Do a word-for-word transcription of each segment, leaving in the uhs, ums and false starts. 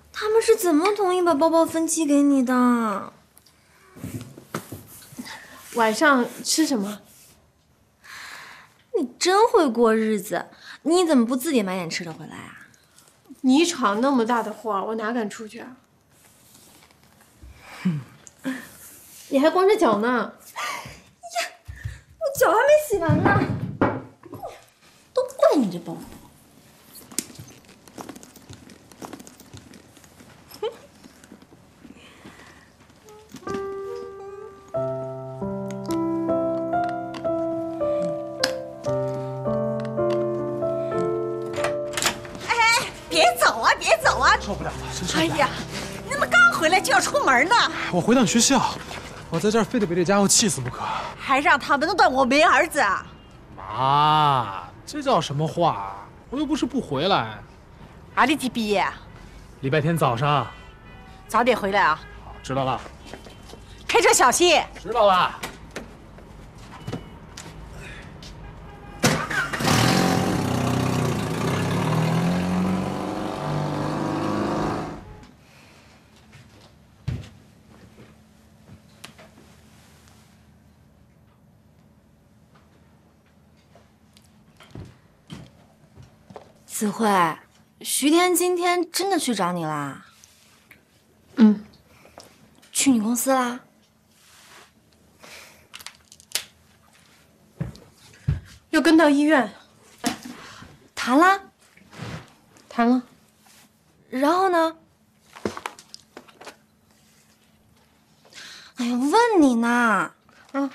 他们是怎么同意把包包分期给你的？ 晚上吃什么？ 你真会过日子，你怎么不自己买点吃的回来啊？ 你闯那么大的祸，我哪敢出去啊？你还光着脚呢。 呀，我脚还没洗完呢。都怪你这包包。 受不了了，真受不了！ 哎呀，你怎么刚回来就要出门呢？ 我回趟学校，我在这儿非得被这家伙气死不可。 还让他们断我没儿子啊！ 妈，这叫什么话？我又不是不回来。 哪里去毕业啊？ 礼拜天早上。 早点回来啊！ 好，知道了。 开车小心。 知道了。 子慧，徐天今天真的去找你啦？ 嗯， 去你公司啦？ 又跟到医院， 谈啦？ 谈了。 然后呢？哎呀，问你呢。 嗯。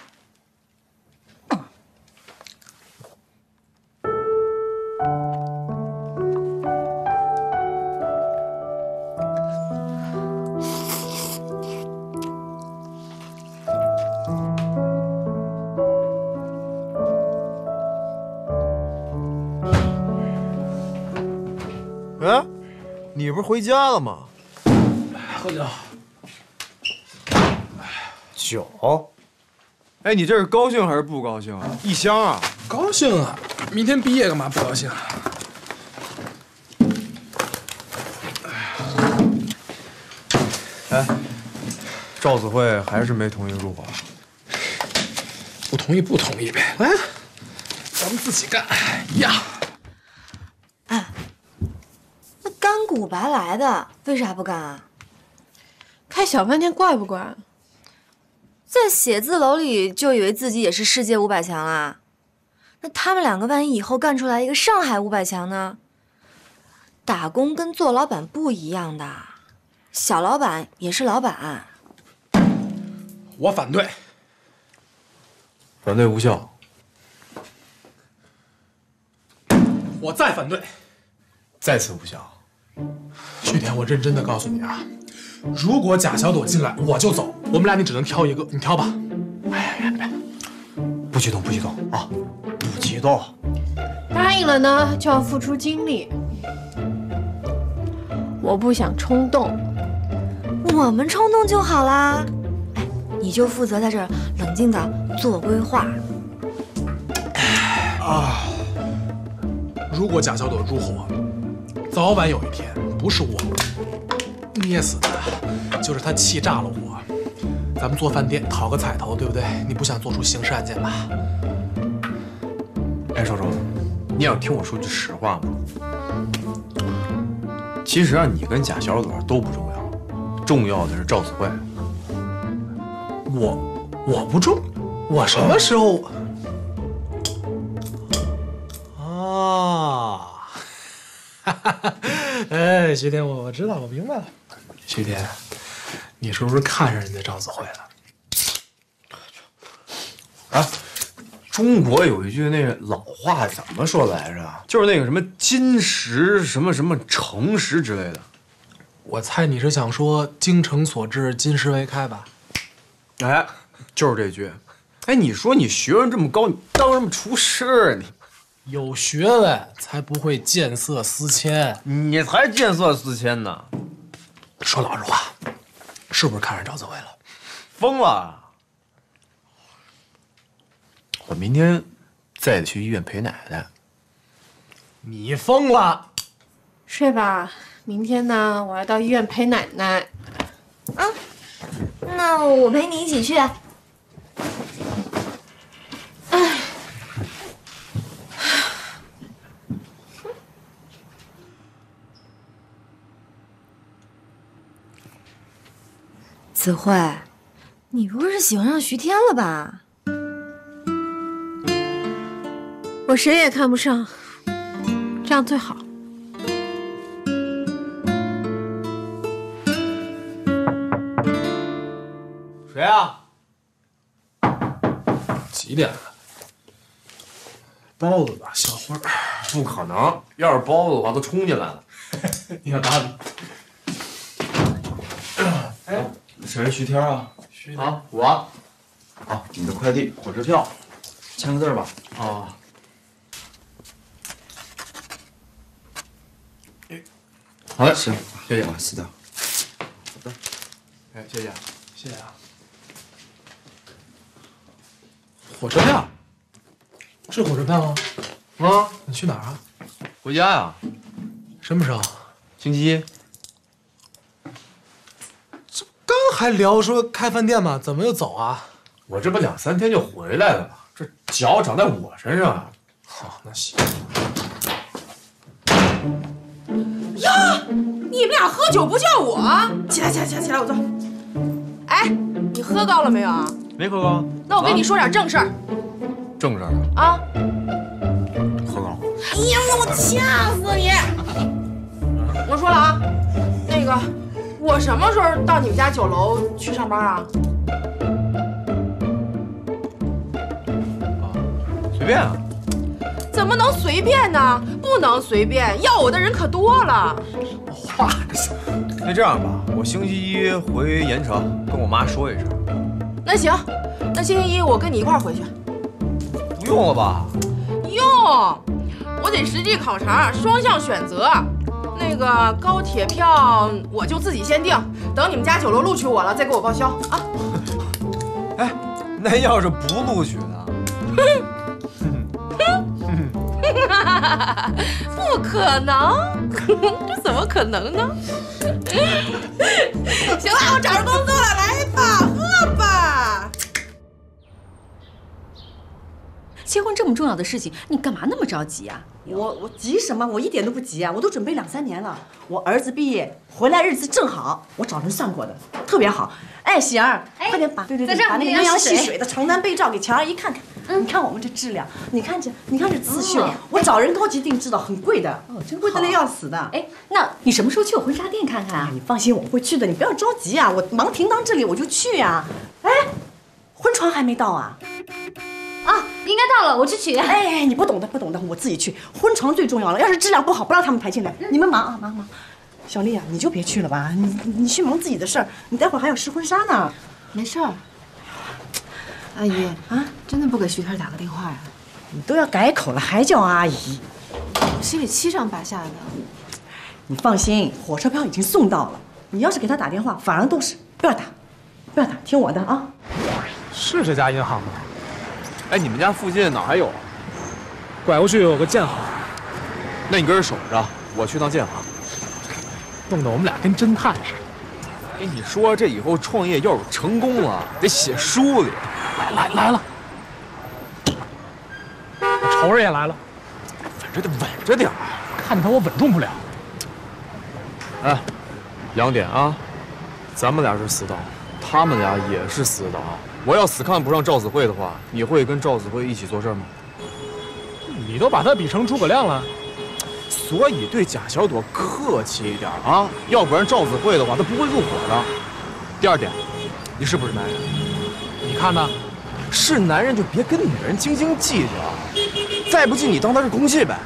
哎，你不是回家了吗？ 喝酒。 酒？哎，你这是高兴还是不高兴啊？一箱啊？ 高兴啊！明天毕业干嘛不高兴啊？ 哎，赵子慧还是没同意入伙。 不同意不同意呗，来，咱们自己干一样。 哎，那干股白来的，为啥不干啊？ 开小饭店怪不怪？ 在写字楼里就以为自己也是世界五百强啦？那他们两个万一以后干出来一个上海五百强呢？打工跟做老板不一样的，小老板也是老板。 我反对。 反对无效。 我再反对。 再次无效。 徐天，我认真的告诉你啊，如果贾小朵进来，我就走。我们俩你只能挑一个，你挑吧。哎呀，别， 不激动，不激动啊，不激动。 答应了呢，就要付出精力。我不想冲动。 我们冲动就好啦。哎，你就负责在这儿冷静的做规划。 啊，如果贾小朵入伙，早晚有一天，不是我捏死他，就是他气炸了我。咱们做饭店讨个彩头，对不对？你不想做出刑事案件吧？ 哎，少周，你想听我说句实话吗？其实啊，你跟贾小朵都不重要，重要的是赵子慧。 我我不重，我什么时候？啊，哈哈，哎，徐天，我我知道，我明白了。徐天，你是不是看上人家赵子慧了？ 啊，中国有一句那个老话怎么说来着？就是那个什么金石什么什么诚实之类的。 我猜你是想说精诚所至，金石为开吧？ 哎，就是这句。哎，你说你学问这么高，你当什么厨师啊你？ 有学问才不会见色思迁。 你才见色思迁呢！ 说老实话，是不是看上赵子慧了？ 疯了！我明天再得去医院陪奶奶。 你疯了！ 睡吧， 明天呢，我要到医院陪奶奶。 啊，那我陪你一起去。哎，子慧，你不是喜欢上徐天了吧？ 我谁也看不上，这样最好。 谁啊？ 几点了？包子吧，小花。 不可能，要是包子的话，都冲进来了。 你要打理。 哎，谁是徐天啊？ 徐啊，我。 啊，你的快递，火车票，签个字吧。 啊。好嘞， 行，谢谢啊，是的。好的。哎，谢谢， 谢谢啊。火车票？是火车票吗？ 啊， 你去哪儿啊？ 回家呀。 什么时候？ 星期一。 这刚还聊说开饭店嘛，怎么又走啊？ 我这不两三天就回来了吗？这脚长在我身上啊。 好，那行。 呀，你们俩喝酒不叫我？起来，起来，起来，起来，我坐。哎，你喝高了没有啊？ 没喝高。 那我跟你说点正事儿。 正事儿啊？ 喝高。 哎呀，我掐死你！我说了啊，那个，我什么时候到你们家酒楼去上班啊？ 啊，随便啊。 怎么能随便呢？不能随便，要我的人可多了。 话这，那这样吧，我星期一回盐城跟我妈说一声。 那行，那星期一我跟你一块儿回去。 不用了吧？ 用，我得实际考察，双向选择。那个高铁票我就自己先订，等你们家酒楼录取我了再给我报销啊。 哎，那要是不录取呢？ 不可能，这怎么可能呢？行了，我找着工作了，来吧，喝吧。 结婚这么重要的事情，你干嘛那么着急啊？ 我我急什么？我一点都不急啊！我都准备两三年了。我儿子毕业回来日子正好，我找人算过的，特别好。哎，喜儿， 哎快点把对对对， 在这儿把那个那个鸳鸯水戏水的床单被罩给乔阿姨看看。 嗯， 你看我们这质量，你看这，你看这刺绣， 嗯我找人高级定制的，很贵的， 哦，真贵得要死的。 哎，那你什么时候去我婚纱店看看啊？ 你放心，我会去的，你不要着急啊，我忙停当这里我就去呀。哎，婚床还没到啊？ 啊，应该到了，我去取。 哎，你不懂的，不懂的，我自己去。婚床最重要了，要是质量不好，不让他们抬进来。你们忙啊，忙忙。小丽啊，你就别去了吧，你你去忙自己的事儿，你待会儿还要试婚纱呢。 没事儿。阿姨啊，真的不给徐天打个电话呀？ 你都要改口了，还叫阿姨？ 我心里七上八下的。 你放心，火车票已经送到了。你要是给他打电话，反而都是不要打，不要打，听我的啊。 是这家银行吗？ 哎，你们家附近哪儿还有？ 拐过去有个建行。 那你跟这守着，我去趟建行。 弄得我们俩跟侦探似的。 哎，你说这以后创业要是成功了，得写书里。 来来来了，我仇人也来了。 反正得稳着点儿， 看他我稳重不了。 哎，两点啊，咱们俩是死党，他们俩也是死党。我要死看不上赵子慧的话，你会跟赵子慧一起做事吗？ 你都把他比成诸葛亮了。 所以对贾小朵客气一点啊，要不然赵子慧的话，她不会入伙的。第二点，你是不是男人？ 你看呢？ 是男人就别跟女人斤斤计较，再不济你当她是空气呗。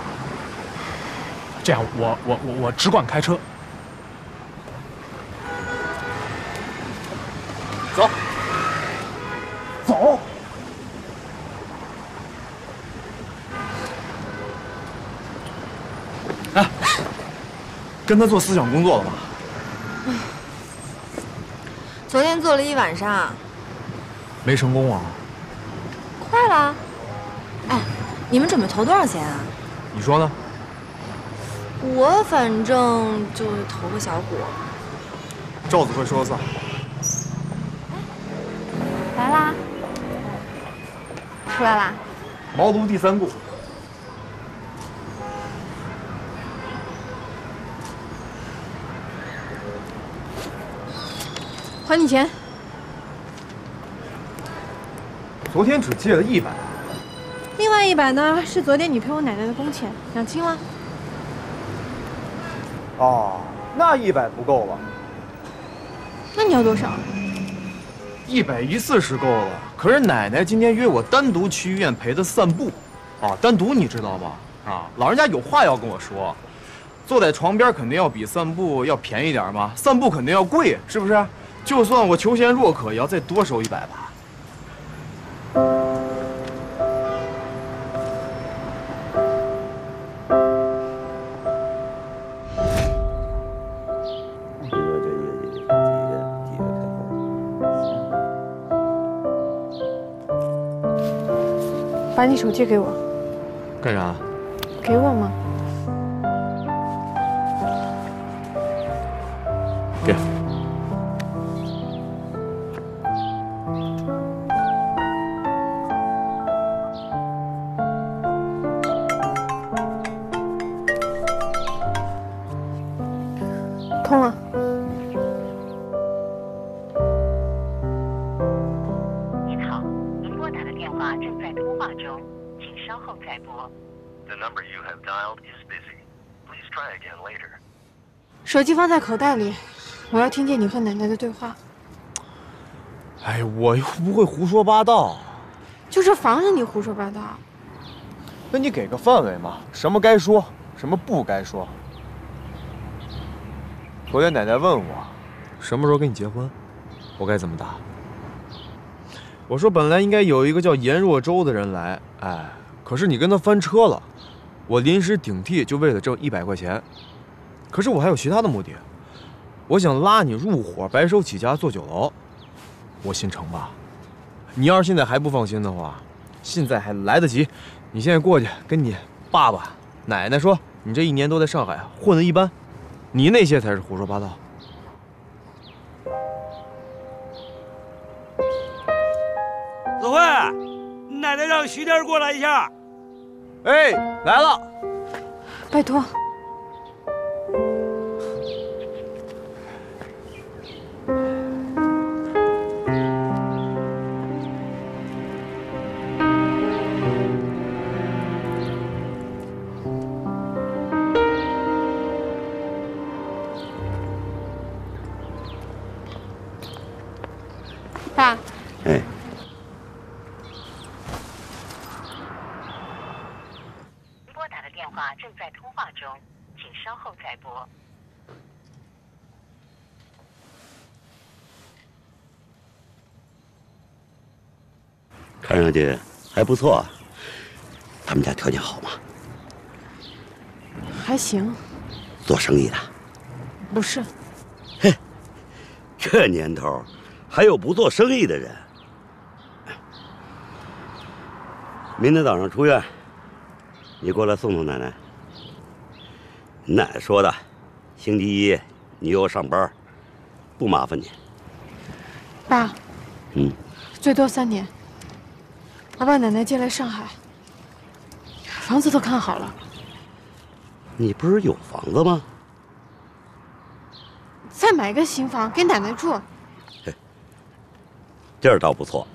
这样，我我我我只管开车。 走， 走。 哎，跟他做思想工作了吧？ 昨天做了一晚上， 没成功啊？ 快了。哎，你们准备投多少钱啊？ 你说呢？ 我反正就投个小股。 赵子慧说了算。 来啦，出来啦。 茅庐第三步。 还你钱。 昨天只借了一百。 另外一百呢，是昨天你陪我奶奶的工钱，两清了。 哦，那一百不够了。 那你要多少？ 一百一四是够了，可是奶奶今天约我单独去医院陪她散步，啊，单独你知道吗？啊，老人家有话要跟我说，坐在床边肯定要比散步要便宜点嘛，散步肯定要贵，是不是？就算我求贤若渴，也要再多收一百吧。 把你手机给我。 干啥？ 给我吗？ 给。 通了。 您好，您拨打的电话正在通话中，请稍后再拨。The number you have dialed is busy. Please try again later. 手机放在口袋里，我要听见你和奶奶的对话。 哎，我又不会胡说八道。 就是防着你胡说八道。 那你给个范围嘛，什么该说，什么不该说。昨天奶奶问我，什么时候跟你结婚，我该怎么答？我说本来应该有一个叫閻若舟的人来，哎，可是你跟他翻车了，我临时顶替就为了挣一百块钱，可是我还有其他的目的，我想拉你入伙，白手起家做酒楼，我心成吧？你要是现在还不放心的话，现在还来得及，你现在过去跟你爸爸、奶奶说，你这一年都在上海混得一般，你那些才是胡说八道。 子慧，奶奶让徐天过来一下。 哎，来了。 拜托。 爸。 哎。 拨打的电话正在通话中，请稍后再拨。 看上去还不错啊。他们家条件好吗？ 还行。 做生意的？ 不是。 嘿，这年头还有不做生意的人。明天早上出院，你过来送送奶奶。你奶奶说的，星期一你又上班，不麻烦你。 爸。 嗯。 最多三年。我把奶奶接来上海，房子都看好了。 你不是有房子吗？ 再买个新房给奶奶住。 地儿倒不错。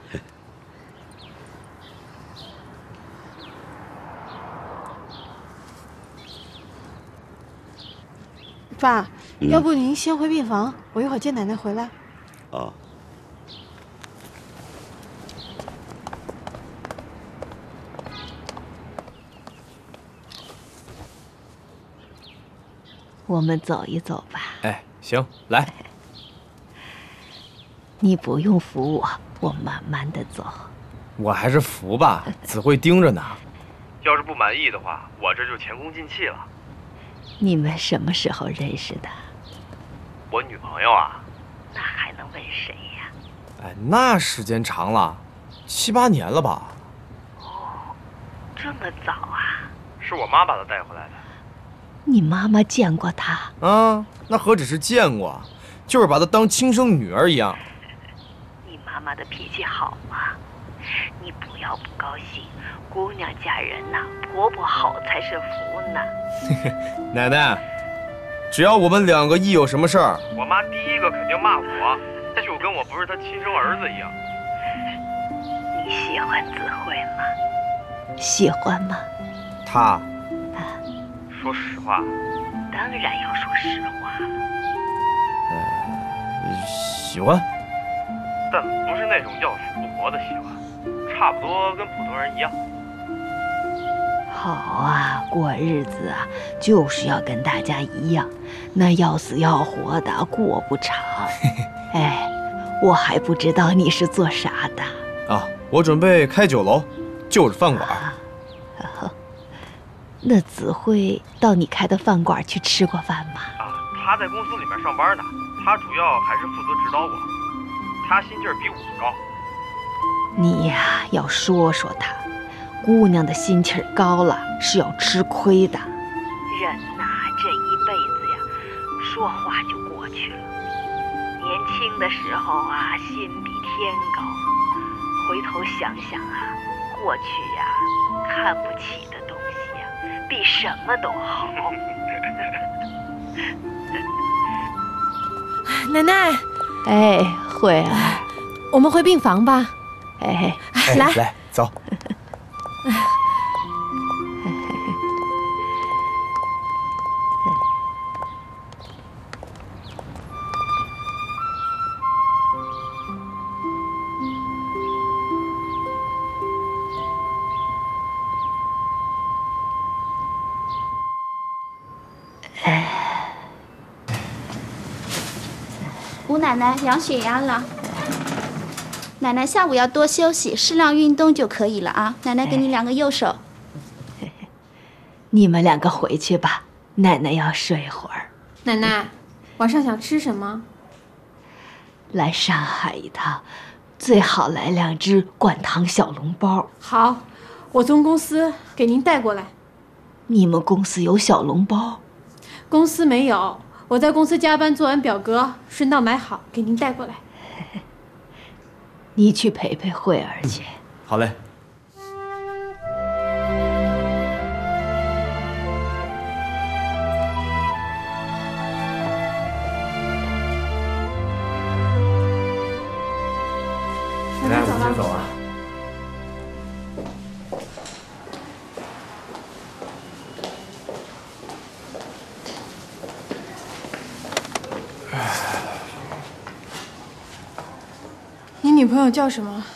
爸， 嗯、 要不您先回病房，我一会儿接奶奶回来。 哦。 我们走一走吧。 哎，行，来。 你不用扶我，我慢慢的走。 我还是扶吧，子慧盯着呢。要是不满意的话，我这就前功尽弃了。 你们什么时候认识的？ 我女朋友啊。 那还能问谁呀？ 哎，那时间长了，七八年了吧？ 哦，这么早啊？ 是我妈把她带回来的。 你妈妈见过他？ 啊，那何止是见过，就是把她当亲生女儿一样。 你妈妈的脾气好啊，你不要不高兴。姑娘嫁人呐、啊，婆婆好才是福呢。 奶奶，只要我们两个一有什么事儿，我妈第一个肯定骂我，就跟我不是她亲生儿子一样。 你喜欢子慧吗？喜欢吗？ 她，啊，说实话， 当然要说实话了。 呃，喜欢，但不是那种要死不活的喜欢，差不多跟普通人一样。 好啊，过日子啊，就是要跟大家一样，那要死要活的过不长。哎，我还不知道你是做啥的啊？我准备开酒楼，就是饭馆。 啊啊、那子慧到你开的饭馆去吃过饭吗？ 啊，她在公司里面上班呢，她主要还是负责指导我，她心劲儿比我高。 你呀，要说说她。姑娘的心气儿高了是要吃亏的。人呐，这一辈子呀，说话就过去了。年轻的时候啊，心比天高。回头想想啊，过去呀，看不起的东西呀，比什么都好。 奶奶， 哎，慧儿， 我们回病房吧。 哎， 哎来来，走。 吴奶奶量血压了，奶奶下午要多休息，适量运动就可以了啊。奶奶给你量个右手。 你们两个回去吧，奶奶要睡会儿。 奶奶，晚上想吃什么？ 来上海一趟，最好来两只灌汤小笼包。 好，我从公司给您带过来。 你们公司有小笼包？ 公司没有。我在公司加班，做完表格，顺道买好，给您带过来。 你去陪陪慧儿去。 好嘞。 奶奶，我们先走啊。 你女朋友叫什么？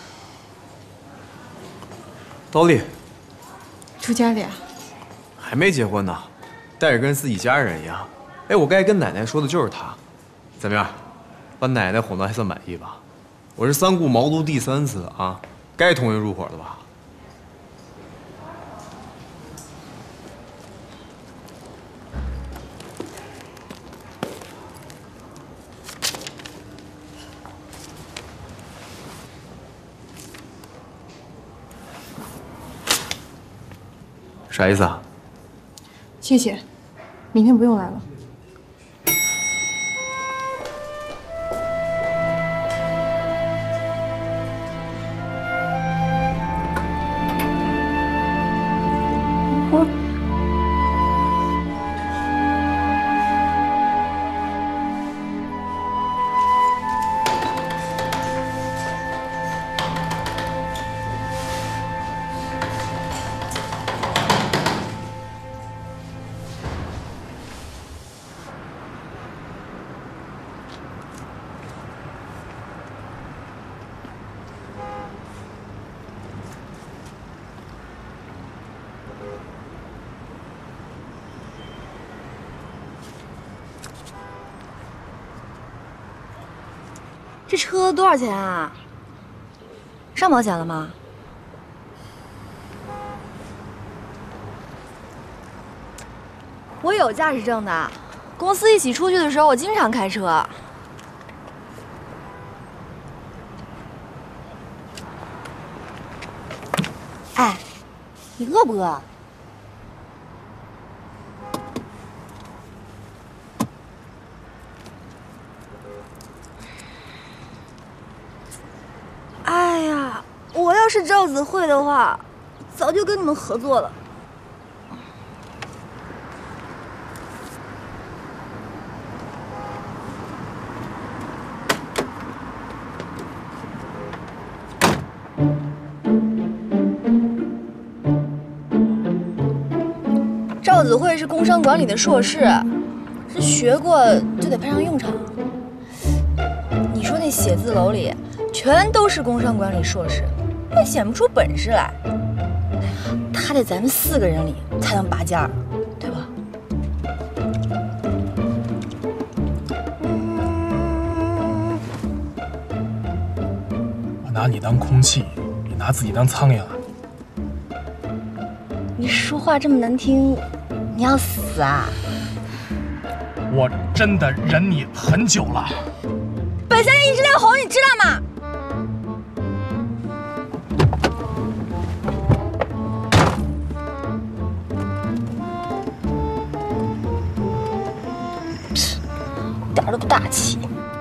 刀丽。 出家了呀？ 还没结婚呢，待着跟自己家人一样。哎，我该跟奶奶说的就是她。怎么样，把奶奶哄得还算满意吧？我是三顾茅庐第三次啊，该同意入伙了吧？啥意思啊？ 谢谢，明天不用来了。 这车多少钱啊？上保险了吗？我有驾驶证的，公司一起出去的时候，我经常开车。哎，你饿不饿？ 是赵子慧的话，早就跟你们合作了。赵子慧是工商管理的硕士，这学过就得派上用场。你说那写字楼里全都是工商管理硕士，也显不出本事来。他在咱们四个人里才能拔尖儿，对吧？ 我拿你当空气，比拿自己当苍蝇啊！ 你说话这么难听，你要死啊？ 我真的忍你很久了。 本相爷一直亮红，你知道吗？一点都不大气。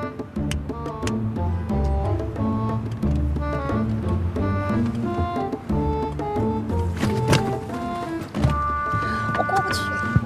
我过不去。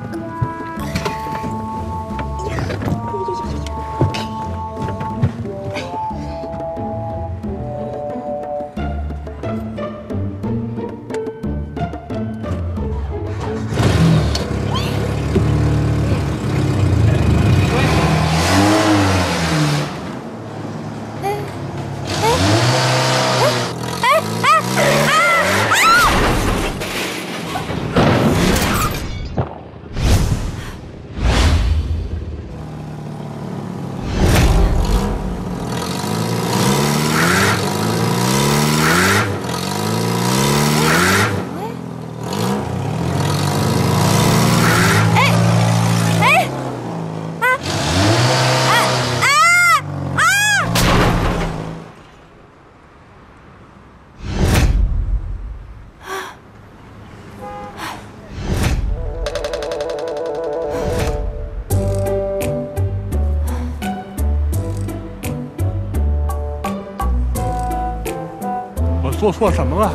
做错什么了？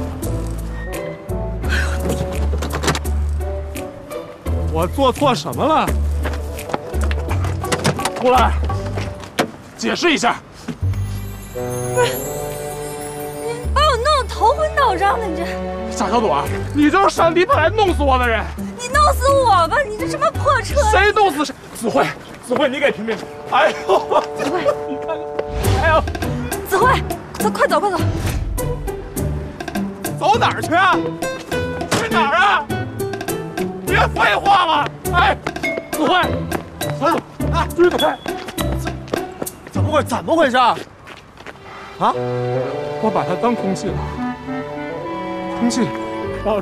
我做错什么了？出来，解释一下。 不是，你把我弄得头昏脑胀的，你这夏小朵，你就是上帝派来弄死我的人。 你弄死我吧！你这什么破车？ 谁弄死谁？子慧，子慧，你给评评。哎呦， 子慧， 你看看，哎呦， 子慧，走，快走，快走。 走哪儿去啊？去哪儿啊？别废话了！哎，子慧，走走，啊，追开！ 怎怎么回怎么回事？啊？ 我把他当空气了，空气，哦，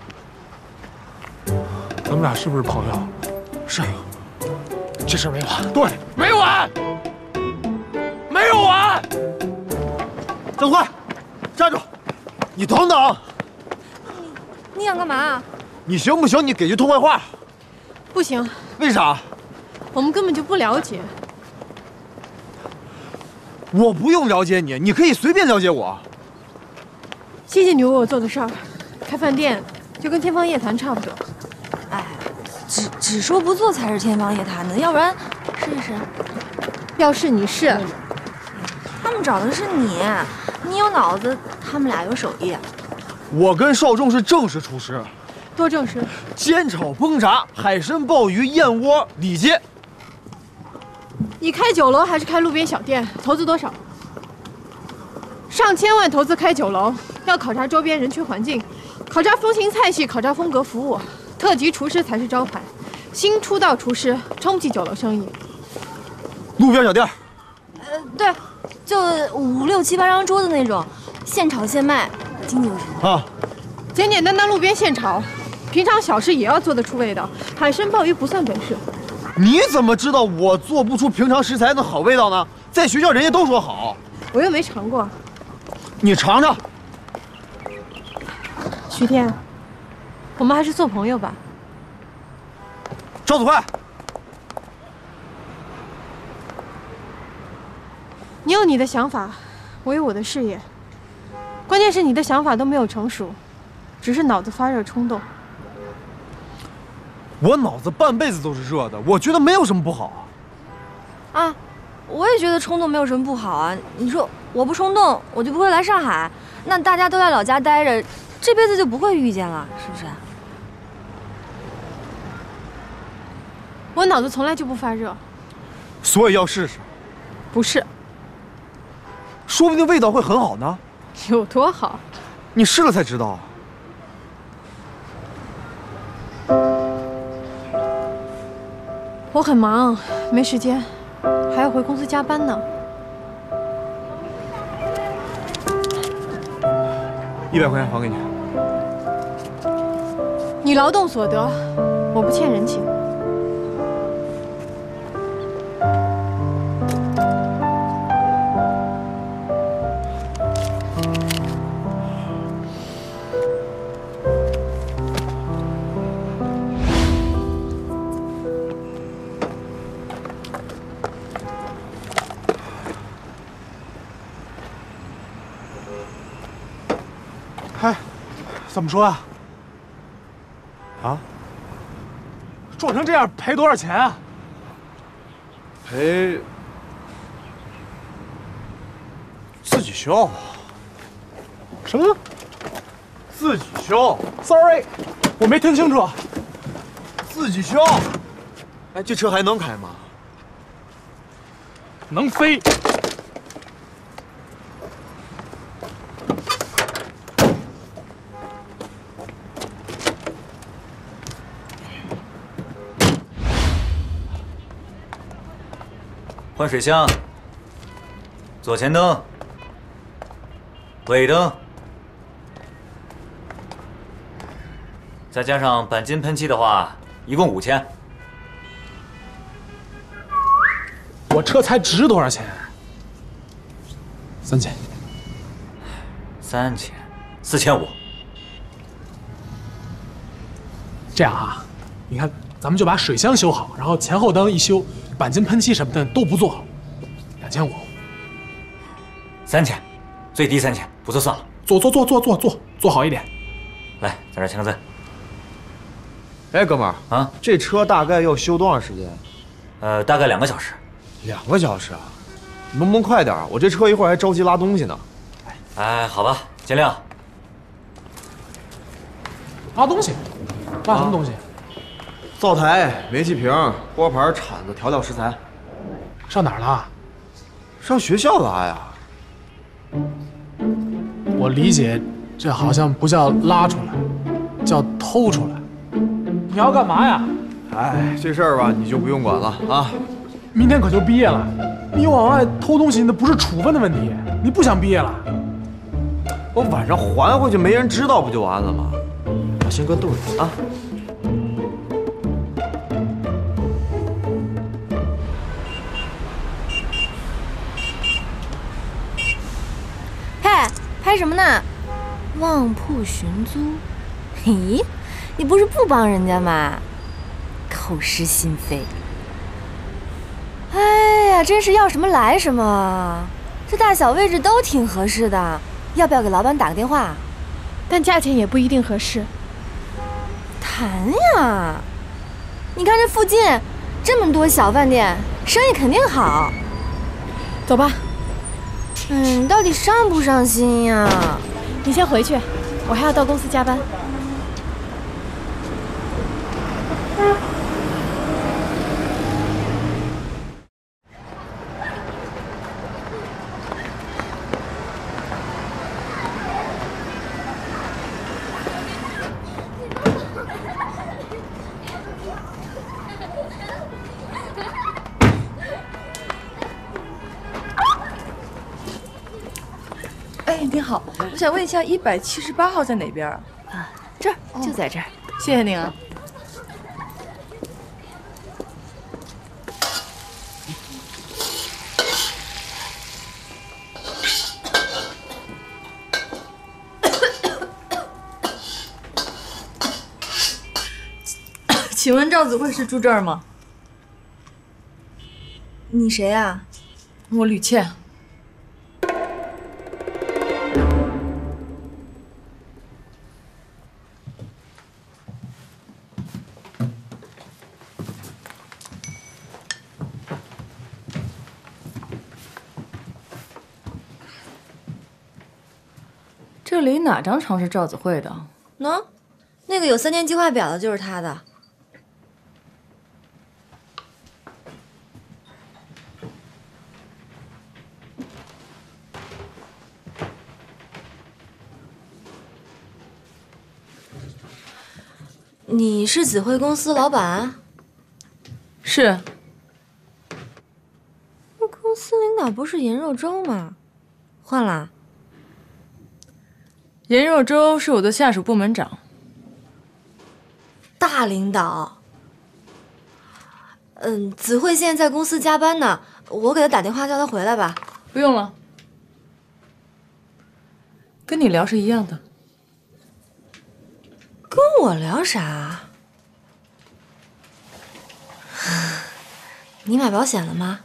咱们俩是不是朋友？是。这事没完。对，没完，没有完。 郑慧，站住！你等等， 你你想干嘛？ 你行不行？你给句痛快话。 不行。 为啥？ 我们根本就不了解。 我不用了解你，你可以随便了解我。 谢谢你为我做的事儿，开饭店就跟天方夜谭差不多。 哎，只只说不做才是天方夜谭的，要不然试一试。 要是你是， 他们找的是你，你有脑子。他们俩有手艺， 我跟少仲是正式厨师。 多正式？ 煎炒烹炸、海参、鲍鱼、燕窝、里脊。 你开酒楼还是开路边小店？投资多少？上千万投资开酒楼，要考察周边人群环境，考察风情菜系，考察风格服务，特级厨师才是招牌。新出道厨师撑不起酒楼生意。 路边小店？ 呃，对，就五六七八张桌子那种。现炒现卖，经济有什么啊？ 简简单单路边现炒，平常小事也要做得出味道。海参鲍鱼不算本事。 你怎么知道我做不出平常食材的好味道呢？在学校人家都说好， 我又没尝过。 你尝尝。 徐天，我们还是做朋友吧。 赵子慧， 你有你的想法，我有我的事业。 关键是你的想法都没有成熟，只是脑子发热冲动。 我脑子半辈子都是热的，我觉得没有什么不好啊。啊，我也觉得冲动没有什么不好啊。你说我不冲动，我就不会来上海，那大家都在老家待着，这辈子就不会遇见了，是不是？ 我脑子从来就不发热， 所以要试试。 不是， 说不定味道会很好呢。 有多好？ 你试了才知道。 我很忙，没时间，还要回公司加班呢。 一百块钱还给你。 你劳动所得，我不欠人情。 嗨，怎么说啊？ 啊？ 撞成这样赔多少钱啊？ 赔自己修。 什么？ 自己修 ？Sorry， 我没听清楚。 自己修。哎，这车还能开吗？ 能飞。 换水箱，左前灯，尾灯，再加上钣金喷漆的话，一共五千。 我车才值多少钱？三千。 三千，四千五。 这样啊，你看，咱们就把水箱修好，然后前后灯一修。钣金喷漆什么的都不做，两千五， 三千，最低三千，不做算了。 做做做做做做做好一点。 来，在这签个字。 哎，哥们儿啊， 这车大概要修多长时间？ 呃，大概两个小时。 两个小时啊？能不能快点？我这车一会儿还着急拉东西呢。 哎，好吧，尽量。 拉东西？拉什么东西？啊灶台、煤气瓶、锅盘、铲子、调料食材， 上哪儿了？ 上学校拉呀。 我理解，这好像不叫拉出来，叫偷出来。你要干嘛呀？ 哎，这事儿吧，你就不用管了啊。 明天可就毕业了，你往外偷东西，那不是处分的问题。你不想毕业了？ 我晚上还回去，没人知道不就完了吗？我先搁肚里啊。 拍什么呢？旺铺寻租？咦，你不是不帮人家吗？口是心非。哎呀，真是要什么来什么，这大小位置都挺合适的，要不要给老板打个电话？ 但价钱也不一定合适。 谈呀！你看这附近这么多小饭店，生意肯定好。 走吧。 嗯，到底上不上心呀？ 你先回去，我还要到公司加班。 哎，你好，我想问一下，一百七十八号在哪边啊？ 啊，这儿就在这儿。 谢谢您啊。请问赵子慧是住这儿吗？ 你谁啊？ 我吕倩。 这里哪张床是赵子慧的？ 喏，那个有三年计划表的就是她的。你是子慧公司老板？ 是。 那公司领导不是閻若舟吗？换了？ 閻若舟是我的下属部门长。 大领导。嗯，子慧现在在公司加班呢，我给她打电话叫她回来吧。 不用了，跟你聊是一样的。 跟我聊啥？你买保险了吗？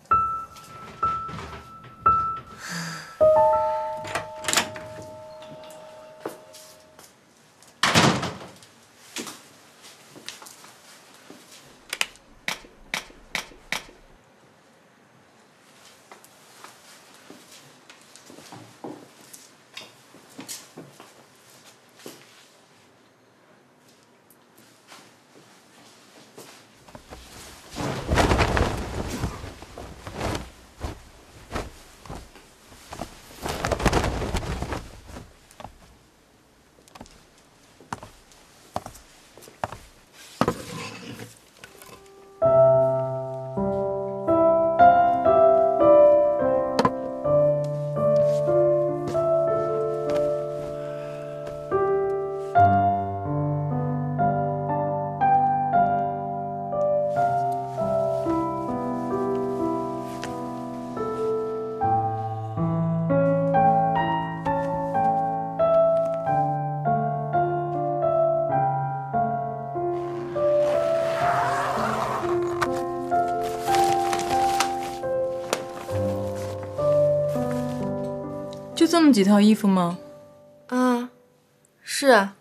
就这么几套衣服吗？ 啊，是啊。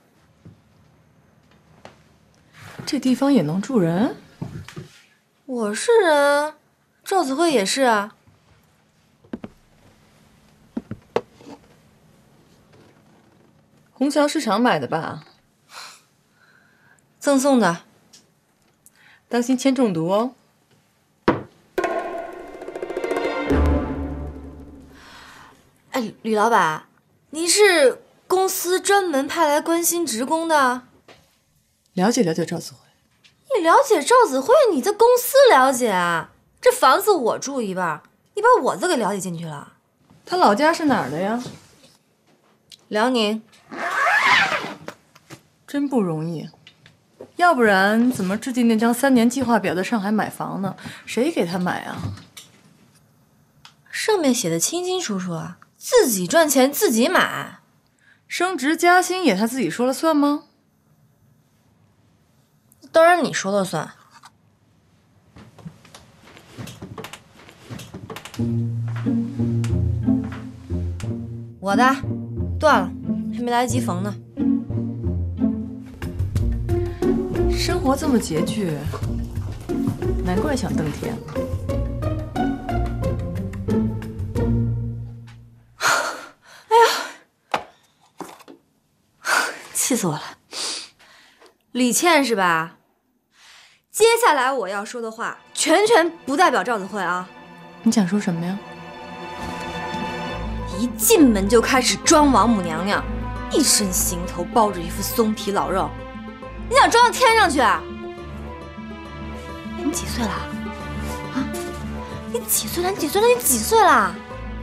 这地方也能住人？ 我是人，赵子慧也是啊。 虹桥市场买的吧？ 赠送的。 当心铅中毒哦。 哎，吕老板，您是公司专门派来关心职工的？ 了解了解赵子慧。 你了解赵子慧，你在公司了解啊？这房子我住一半，你把我都给了解进去了。 他老家是哪儿的呀？ 辽宁。 真不容易，要不然怎么制定那张三年计划表在上海买房呢？谁给他买啊？ 上面写的清清楚楚啊，自己赚钱自己买， 升职加薪也他自己说了算吗？ 当然你说了算。我的断了，还没来得及缝呢。 生活这么拮据，难怪想登天。 哎呀，气死我了！李倩是吧？接下来我要说的话，全权不代表赵子慧啊。 你想说什么呀？ 一进门就开始装王母娘娘，一身行头包着一副松皮老肉，你想装到天上去啊？哎，你几岁了？啊？你几岁了？你几岁了？你几岁了？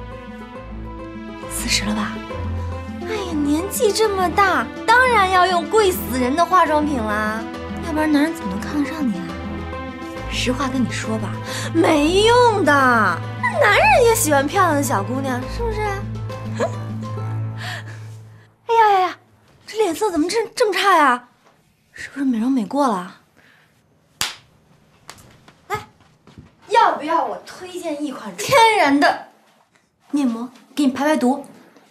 四十了吧？哎呀，年纪这么大，当然要用贵死人的化妆品啦，要不然男人怎么能看得上你啊？实话跟你说吧，没用的，男人也喜欢漂亮的小姑娘，是不是？哎呀呀呀，这脸色怎么这这么差呀？是不是美容美过了？来，要不要我推荐一款天然的面膜给你排排毒？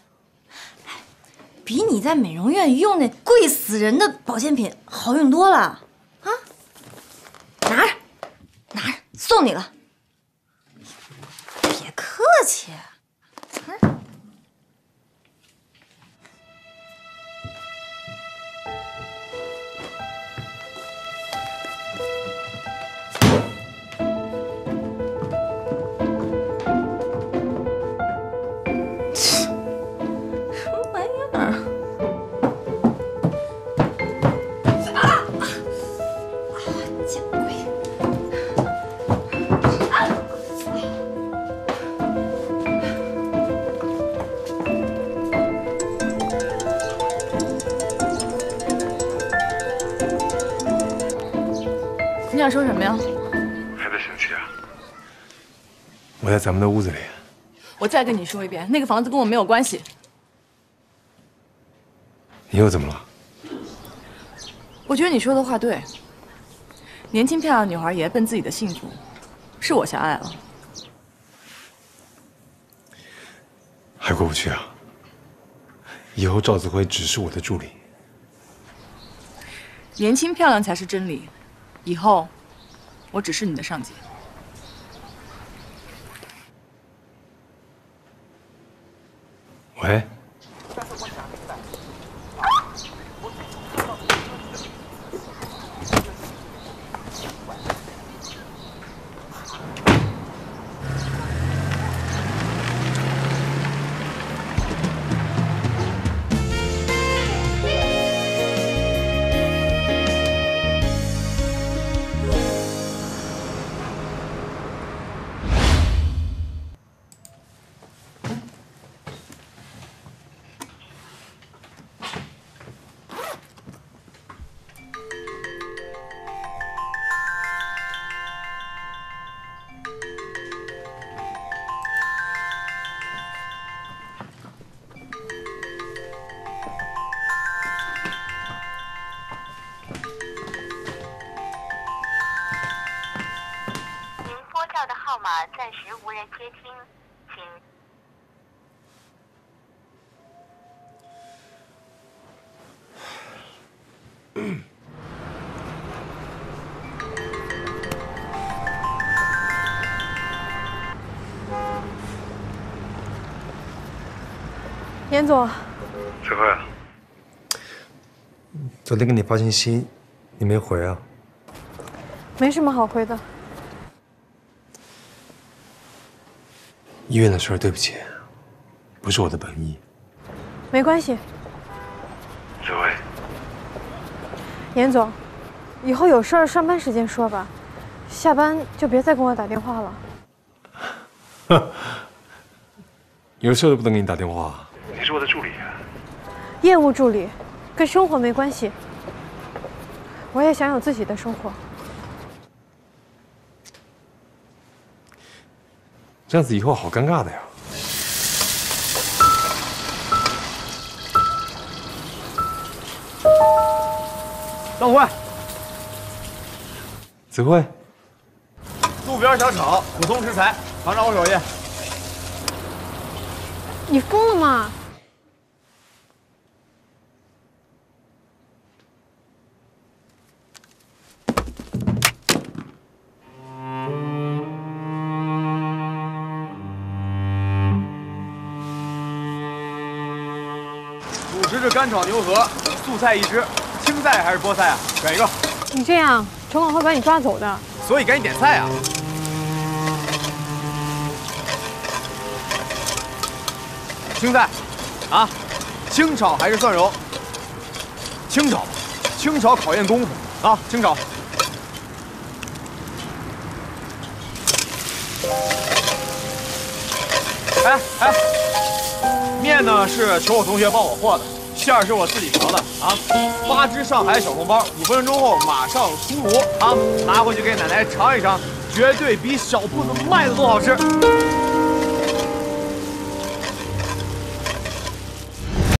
比你在美容院用那贵死人的保健品好用多了啊！拿着，拿着，送你了。别客气。嗯在说什么呀？ 还在生气啊？我在咱们的屋子里。 我再跟你说一遍，那个房子跟我没有关系。 你又怎么了？ 我觉得你说的话对。年轻漂亮女孩也奔自己的幸福，是我狭隘了。 还过不去啊？以后赵子辉只是我的助理。 年轻漂亮才是真理，以后我只是你的上级。 喂。 暂时无人接听，请。 严总。 子慧啊。昨天给你发信息，你没回啊？ 没什么好回的。 医院的事儿，对不起，不是我的本意。 没关系。 子慧。 严总，以后有事儿上班时间说吧，下班就别再跟我打电话了。 哼，有事都不能给你打电话。你是我的助理啊。 业务助理，跟生活没关系。我也想有自己的生活。 这样子以后好尴尬的呀。 张慧， 子慧， 路边小炒，普通食材，尝尝我手艺。 你疯了吗？ 主食是干炒牛河，素菜一只，青菜还是菠菜啊？选一个。 你这样，城管会把你抓走的。 所以赶紧点菜啊！青菜，啊，清炒还是蒜蓉？清炒，清炒考验功夫啊！清炒。哎哎，面呢是求我同学帮我和的，馅儿是我自己调的啊。八只上海小笼包，五分钟后马上出炉啊！拿回去给奶奶尝一尝，绝对比小铺子卖的都好吃。